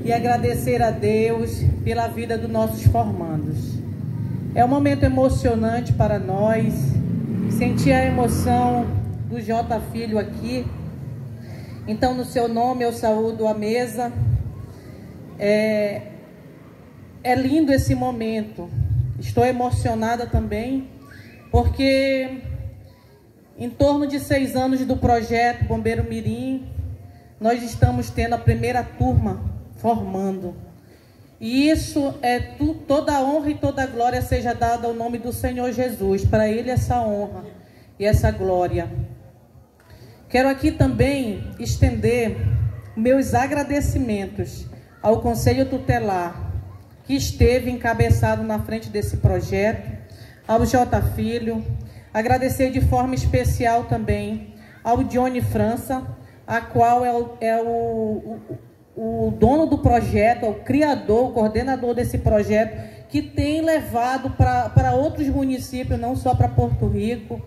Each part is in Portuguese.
e agradecer a Deus pela vida dos nossos formandos. É um momento emocionante para nós, sentir a emoção do J. Filho aqui. Então, no seu nome, eu saúdo a mesa. É lindo esse momento. Estou emocionada também, porque em torno de 6 anos do projeto Bombeiro Mirim, nós estamos tendo a primeira turma formando. E isso toda a honra e toda a glória seja dada ao nome do Senhor Jesus. Para Ele essa honra e essa glória. Quero aqui também estender meus agradecimentos ao Conselho Tutelar, que esteve encabeçado na frente desse projeto, ao J. Filho. Agradecer de forma especial também ao Johnny França, a qual é o dono do projeto, é o criador, o coordenador desse projeto, que tem levado para outros municípios, não só para Porto Rico.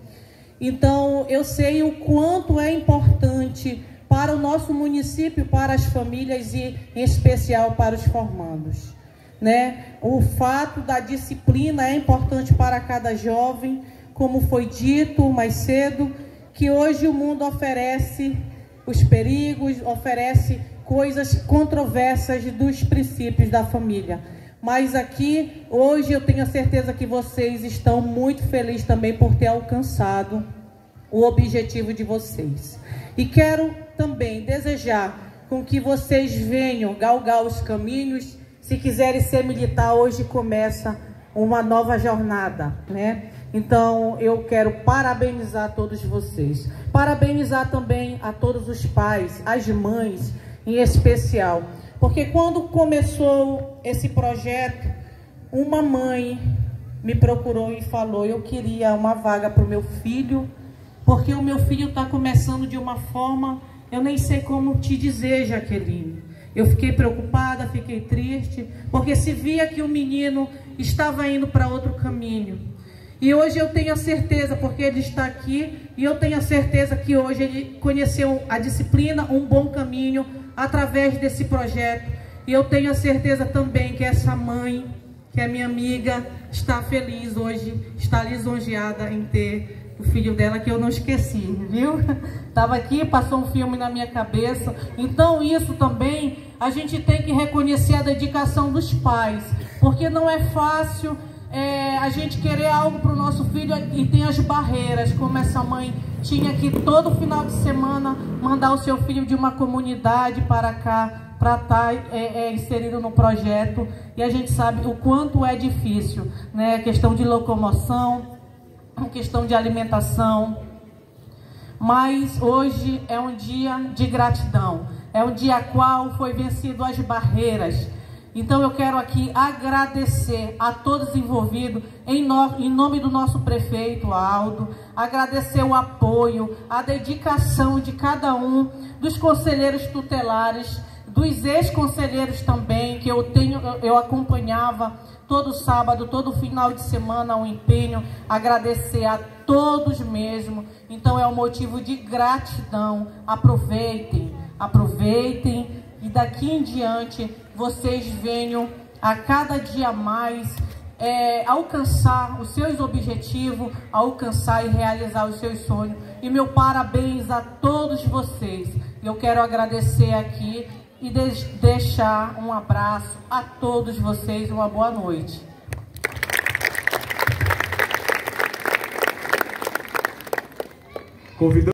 Então, eu sei o quanto é importante para o nosso município, para as famílias e, em especial, para os formandos, né? O fato da disciplina é importante para cada jovem, como foi dito mais cedo, que hoje o mundo oferece os perigos, oferece coisas controversas dos princípios da família. Mas aqui, hoje, eu tenho a certeza que vocês estão muito felizes também por ter alcançado o objetivo de vocês. E quero também desejar com que vocês venham galgar os caminhos. Se quiserem ser militar, hoje começa uma nova jornada, né? Então, eu quero parabenizar todos vocês. Parabenizar também a todos os pais, as mães, em especial. Porque quando começou esse projeto, uma mãe me procurou e falou: eu queria uma vaga para o meu filho, porque o meu filho está começando de uma forma, eu nem sei como te dizer, Jaqueline. Eu fiquei preocupada, fiquei triste, porque se via que o menino estava indo para outro caminho. E hoje eu tenho a certeza, porque ele está aqui, e eu tenho a certeza que hoje ele conheceu a disciplina, um bom caminho, através desse projeto. E eu tenho a certeza também que essa mãe, que é minha amiga, está feliz hoje, está lisonjeada em ter o filho dela, que eu não esqueci, viu? Estava aqui, passou um filme na minha cabeça. Então isso também, a gente tem que reconhecer a dedicação dos pais, porque não é fácil a gente querer algo para o nosso filho e tem as barreiras, como essa mãe tinha que todo final de semana mandar o seu filho de uma comunidade para cá, para estar inserido no projeto. E a gente sabe o quanto é difícil, né? Questão de locomoção, questão de alimentação. Mas hoje é um dia de gratidão, é um dia qual foi vencido as barreiras. Então eu quero aqui agradecer a todos envolvidos, em nome do nosso prefeito Aldo, agradecer o apoio, a dedicação de cada um, dos conselheiros tutelares, dos ex-conselheiros também, que eu acompanhava todo sábado, todo final de semana, o empenho, agradecer a todos mesmo. Então é um motivo de gratidão. Aproveitem, aproveitem, e daqui em diante vocês venham a cada dia mais alcançar os seus objetivos, alcançar e realizar os seus sonhos. E meu parabéns a todos vocês. Eu quero agradecer aqui e deixar um abraço a todos vocês. Uma boa noite. Convidando